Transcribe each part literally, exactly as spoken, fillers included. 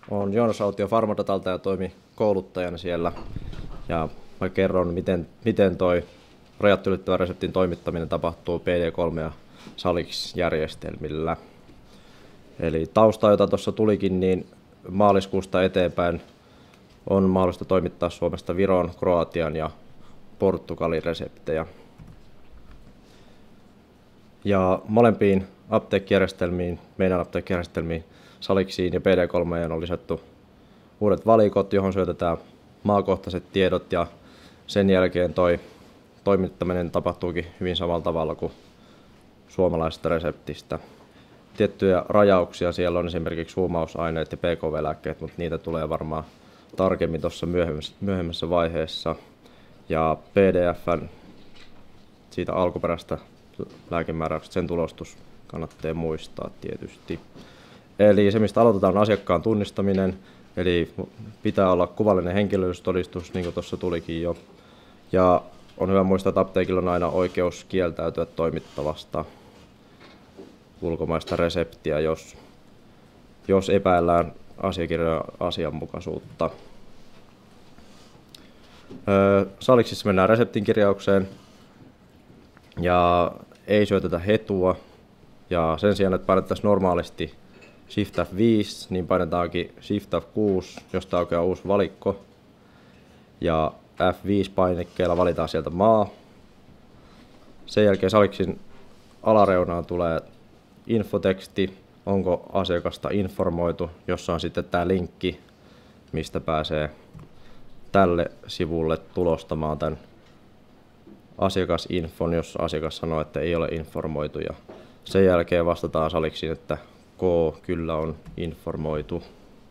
Olen Joonas Autio Pharmadatalta ja toimin kouluttajana siellä. Ja mä kerron, miten, miten toi rajat ylittävä reseptin toimittaminen tapahtuu P D kolme ja Salix-järjestelmillä. Eli tausta, jota tuossa tulikin, niin maaliskuusta eteenpäin on mahdollista toimittaa Suomesta Viron, Kroatian ja Portugalin reseptejä. Ja molempiin apteekkijärjestelmiin, meidän apteekkijärjestelmiin, Salixiin ja P D kolmeen on lisätty uudet valikot, johon syötetään maakohtaiset tiedot, ja sen jälkeen toi toimittaminen tapahtuukin hyvin samalla tavalla kuin suomalaisesta reseptistä. Tiettyjä rajauksia siellä on esimerkiksi huumausaineet ja P K V-lääkkeet, mutta niitä tulee varmaan tarkemmin tuossa myöhemmässä, myöhemmässä vaiheessa. Ja P D F:n siitä alkuperäistä lääkemääräyksestä, sen tulostus kannattaa muistaa tietysti. Eli se, mistä aloitetaan, on asiakkaan tunnistaminen, eli pitää olla kuvallinen henkilöllisyystodistus, niin kuin tuossa tulikin jo. Ja on hyvä muistaa, että apteekilla on aina oikeus kieltäytyä toimittavasta ulkomaista reseptiä, jos, jos epäillään asiakirjan asianmukaisuutta. Öö, Salixissa mennään reseptin kirjaukseen ja ei syötetä hetua. Ja sen sijaan, että painettaisiin normaalisti Shift F viisi, niin painetaankin Shift F kuusi, josta aukeaa uusi valikko. Ja F viisi painikkeella valitaan sieltä maa. Sen jälkeen Salixin alareunaan tulee infoteksti, onko asiakasta informoitu, jossa on sitten tämä linkki, mistä pääsee tälle sivulle tulostamaan tämän asiakasinfon, jos asiakas sanoo, että ei ole informoitu. Ja sen jälkeen vastataan Salixiin, että K kyllä on informoitu.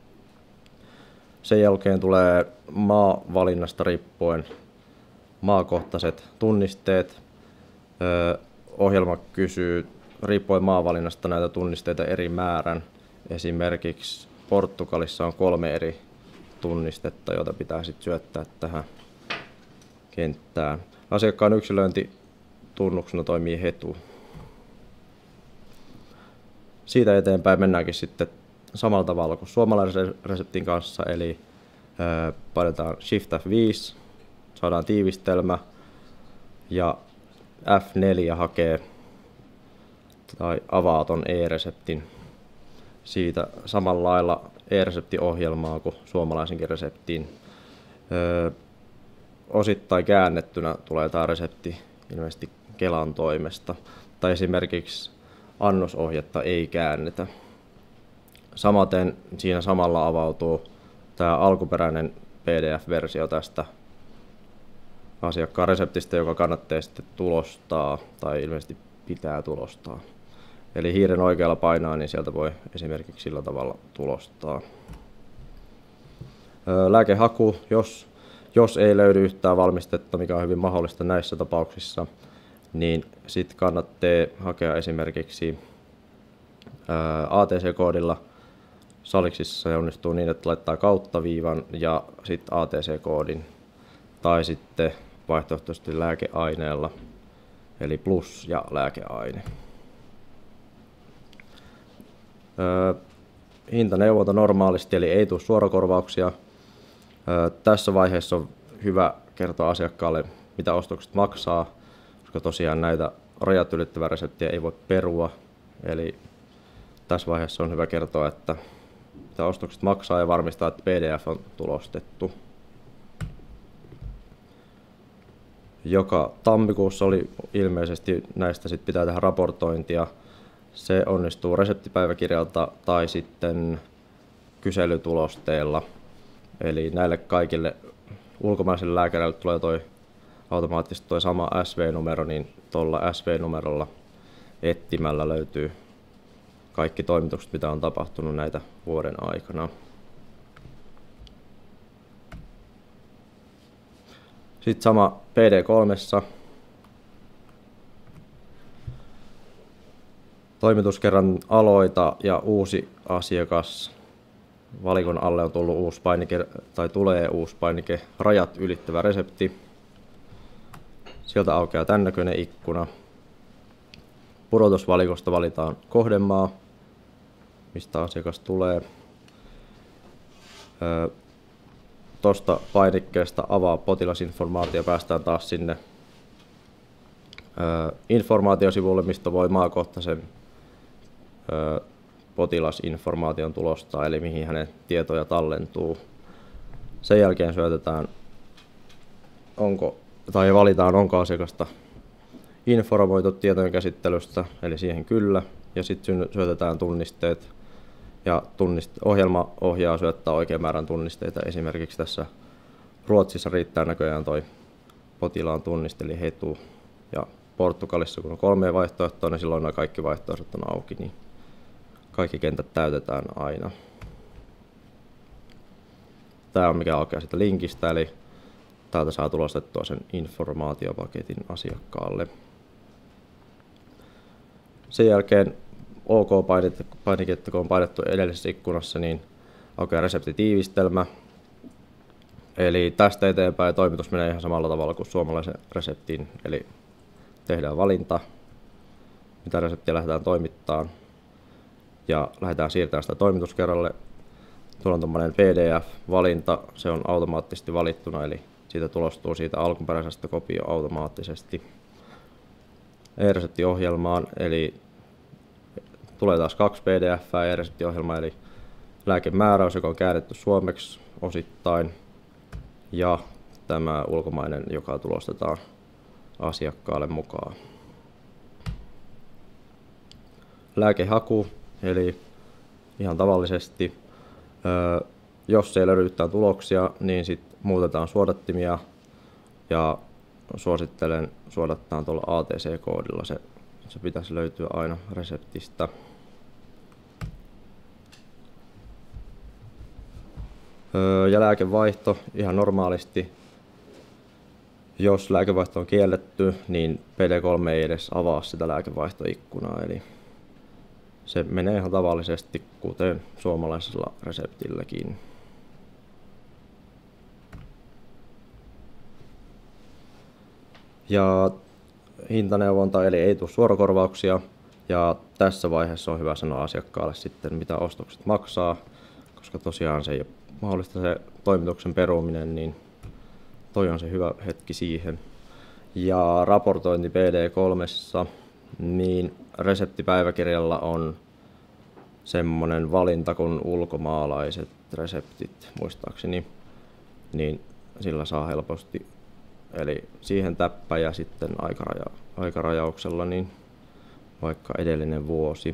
Sen jälkeen tulee maavalinnasta riippuen maakohtaiset tunnisteet. Öö, ohjelma kysyy riippuen maavalinnasta näitä tunnisteita eri määrän. Esimerkiksi Portugalissa on kolme eri tunnistetta, joita pitää sitten syöttää tähän kenttään. Asiakkaan yksilöintitunnuksena toimii hetu. Siitä eteenpäin mennäänkin sitten samalla tavalla kuin suomalaisen reseptin kanssa, eli ää, painetaan Shift F viisi, saadaan tiivistelmä ja F neljä hakee tai avaa ton e-reseptin. Siitä samalla lailla e-reseptiohjelmaa kuin suomalaisenkin reseptiin. Öö, osittain käännettynä tulee tämä resepti ilmeisesti Kelan toimesta, tai esimerkiksi annosohjetta ei käännetä. Samaten siinä samalla avautuu tämä alkuperäinen P D F-versio tästä asiakkaan reseptistä, joka kannattaa sitten tulostaa tai ilmeisesti pitää tulostaa. Eli hiiren oikealla painaa, niin sieltä voi esimerkiksi sillä tavalla tulostaa. Lääkehaku, jos, jos ei löydy yhtään valmistetta, mikä on hyvin mahdollista näissä tapauksissa, niin sitten kannattaa hakea esimerkiksi A T C-koodilla. Salixissa se onnistuu niin, että laittaa kauttaviivan ja sitten A T C-koodin, tai sitten vaihtoehtoisesti lääkeaineella, eli plus ja lääkeaine. Öö, hintaneuvonta normaalisti, eli ei tule suorakorvauksia. Öö, tässä vaiheessa on hyvä kertoa asiakkaalle, mitä ostokset maksaa, koska tosiaan näitä rajat ylittävää reseptiä ei voi perua. Eli tässä vaiheessa on hyvä kertoa, että mitä ostokset maksaa ja varmistaa, että P D F on tulostettu. Joka tammikuussa oli ilmeisesti näistä sit pitää tehdä raportointia. Se onnistuu reseptipäiväkirjalta tai sitten kyselytulosteella. Eli näille kaikille ulkomaisille lääkäreille tulee toi automaattisesti toi sama S V-numero, niin tuolla S V-numerolla etsimällä löytyy kaikki toimitukset, mitä on tapahtunut näitä vuoden aikana. Sitten sama P D kolmessa. Toimituskerran aloita ja uusi asiakas. Valikon alle on tullut uusi painike, tai tulee uusi painike, rajat ylittävä resepti. Sieltä aukeaa tämän näköinen ikkuna. Pudotusvalikosta valitaan kohdemaa, mistä asiakas tulee. Tuosta painikkeesta avaa potilasinformaatio, päästään taas sinne informaatiosivulle, mistä voi maakohtaisen potilasinformaation tulostaa, eli mihin hänen tietoja tallentuu. Sen jälkeen syötetään, onko, tai valitaan, onko asiakasta informoitu tietojen käsittelystä, eli siihen kyllä, ja sitten syötetään tunnisteet, ja tunnist- ohjelma ohjaa syöttää oikean määrän tunnisteita. Esimerkiksi tässä Ruotsissa riittää näköjään toi potilaan tunniste, eli hetu, ja Portugalissa, kun on kolme vaihtoehtoa, niin silloin nämä kaikki vaihtoehdot on auki, niin kaikki kentät täytetään aina. Tämä on mikä aukeaa sitä linkistä, eli täältä saa tulostettua sen informaatiopaketin asiakkaalle. Sen jälkeen OK-painiketta, kun on painettu edellisessä ikkunassa, niin aukeaa reseptitiivistelmä. Eli tästä eteenpäin toimitus menee ihan samalla tavalla kuin suomalaisen reseptiin, eli tehdään valinta, mitä reseptiä lähdetään toimittamaan, ja lähdetään siirtämään sitä toimituskerralle. Tuolla on tuommoinen P D F-valinta, se on automaattisesti valittuna, eli siitä tulostuu siitä alkuperäisestä kopio automaattisesti e-reseptiohjelmaan, eli tulee taas kaksi P D F e-reseptiohjelmaa, eli lääkemääräys, joka on käännetty suomeksi osittain, ja tämä ulkomainen, joka tulostetaan asiakkaalle mukaan. Lääkehaku, eli ihan tavallisesti, jos ei löydy yhtään tuloksia, niin sitten muutetaan suodattimia, ja suosittelen suodattaa tuolla A T C-koodilla, se, se pitäisi löytyä aina reseptistä. Ja lääkevaihto ihan normaalisti. Jos lääkevaihto on kielletty, niin P D kolme ei edes avaa sitä lääkevaihtoikkunaa, eli se menee ihan tavallisesti, kuten suomalaisella reseptilläkin. Ja hintaneuvonta, eli ei tule suorakorvauksia, ja tässä vaiheessa on hyvä sanoa asiakkaalle sitten, mitä ostokset maksaa, koska tosiaan se ei ole mahdollista se toimituksen peruminen, niin toi on se hyvä hetki siihen. Ja raportointi P D kolmessa, niin reseptipäiväkirjalla on semmoinen valinta kuin ulkomaalaiset reseptit, muistaakseni, niin sillä saa helposti, eli siihen täppä ja sitten aikaraja, aikarajauksella, niin vaikka edellinen vuosi.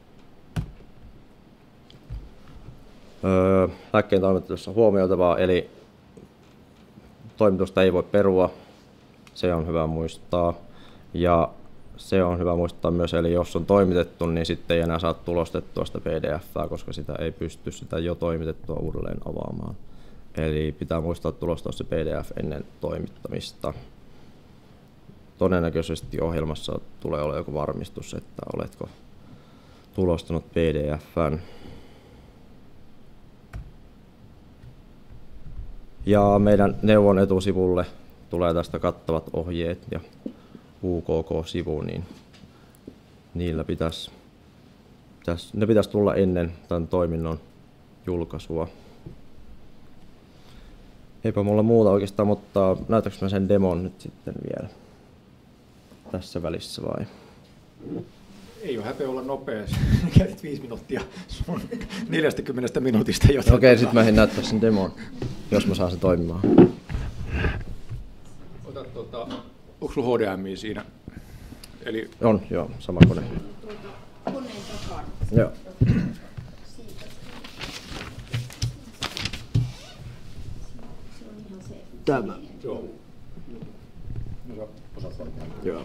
Öö, lääkkeen toimituksessa huomioitavaa, eli toimitusta ei voi perua, se on hyvä muistaa. Ja se on hyvä muistaa myös, eli jos on toimitettu, niin sitten ei enää saa tulostettua sitä P D F:ää, koska sitä ei pysty sitä jo toimitettua uudelleen avaamaan. Eli pitää muistaa tulostaa se P D F ennen toimittamista. Todennäköisesti ohjelmassa tulee olla joku varmistus, että oletko tulostanut P D F:n. Ja meidän neuvon etusivulle tulee tästä kattavat ohjeet ja U K K-sivu, niin niillä pitäisi, pitäisi, ne pitäisi tulla ennen tämän toiminnon julkaisua. Eipä mulla muuta oikeastaan, mutta näytäks mä sen demon nyt sitten vielä tässä välissä vai? Ei ole häpeä olla nopea. Käytit viisi minuuttia sun neljästäkymmenestä minuutista. Okei, okay, sitten mä en näyttää sen demon, jos mä saan sen toimimaan. Ota, tuota, onko sulla H D M I siinä? Eli... On, joo, sama kone. Koneen takana. Joo. Se on ihan se. Tämä. Joo. No sä osaat varmaan. Joo.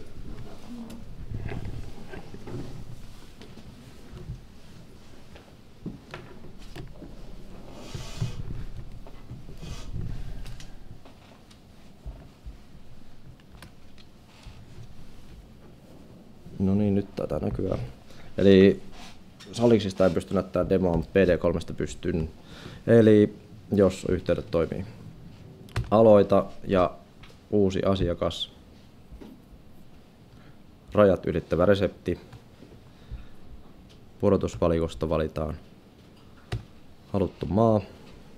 No niin, nyt taitaa näkyä. Eli Saliksista ei pysty näyttämään demoa, mutta P D kolmesta pystyn. Eli jos yhteydet toimii. Aloita ja uusi asiakas. Rajat ylittävä resepti. Pudotusvalikosta valitaan haluttu maa.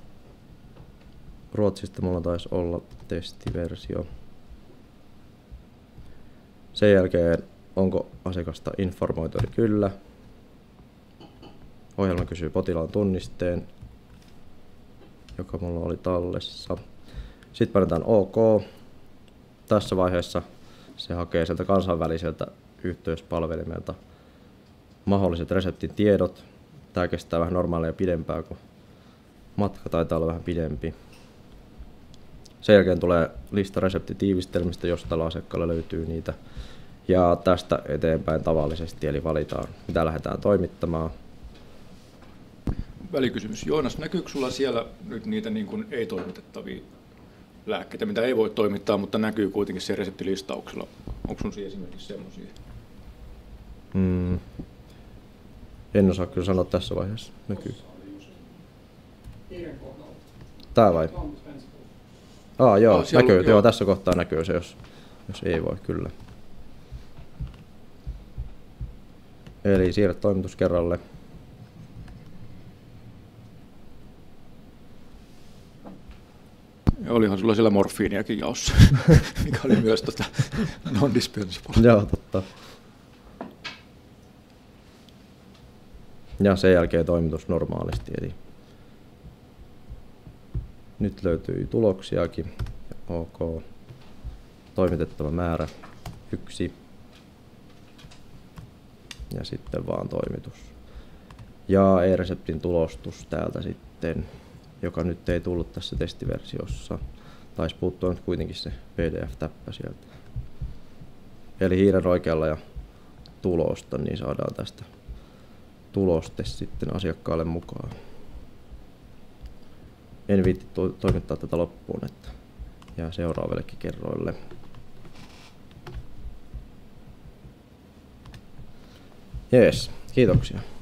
Ruotsista mulla taisi olla testiversio. Sen jälkeen onko asiakasta informoitu, eli kyllä. Ohjelma kysyy potilaan tunnisteen, joka mulla oli tallessa. Sitten painetaan OK. Tässä vaiheessa se hakee sieltä kansainväliseltä yhteyspalvelimelta mahdolliset reseptin tiedot. Tämä kestää vähän normaalia pidempään, kun matka taitaa olla vähän pidempi. Sen jälkeen tulee lista reseptitiivistelmistä, jos tällä asiakkaalla löytyy niitä. Ja tästä eteenpäin tavallisesti, eli valitaan mitä lähdetään toimittamaan. Välikysymys. Joonas, näkyykö sulla siellä nyt niitä niin kuin ei-toimitettavia lääkkeitä, mitä ei voi toimittaa, mutta näkyy kuitenkin siellä reseptilistauksella? Onko sun siinä esimerkiksi semmoisia? Mm. En osaa kyllä sanoa tässä vaiheessa. Näkyy. Tää vai? Aa, joo, ah, näkyy. Joo. joo, tässä kohtaa näkyy se, jos, jos ei voi, kyllä. Eli siirrä toimitus kerralle. Ja olihan sulla siellä morfiiniakin jaossa, mikä oli myös tota non-dispensable. Joo, totta. Ja sen jälkeen toimitus normaalisti. Eli nyt löytyy tuloksiakin. OK. Toimitettava määrä yksi. Ja sitten vaan toimitus. Ja e-reseptin tulostus täältä sitten, joka nyt ei tullut tässä testiversiossa. Taisi puuttua nyt kuitenkin se P D F-täppä sieltä. Eli hiiren oikealla ja tulosta, niin saadaan tästä tuloste sitten asiakkaalle mukaan. En viitti to- toimittaa tätä loppuun, että jää seuraavillekin kerroille. Jees, kiitoksia.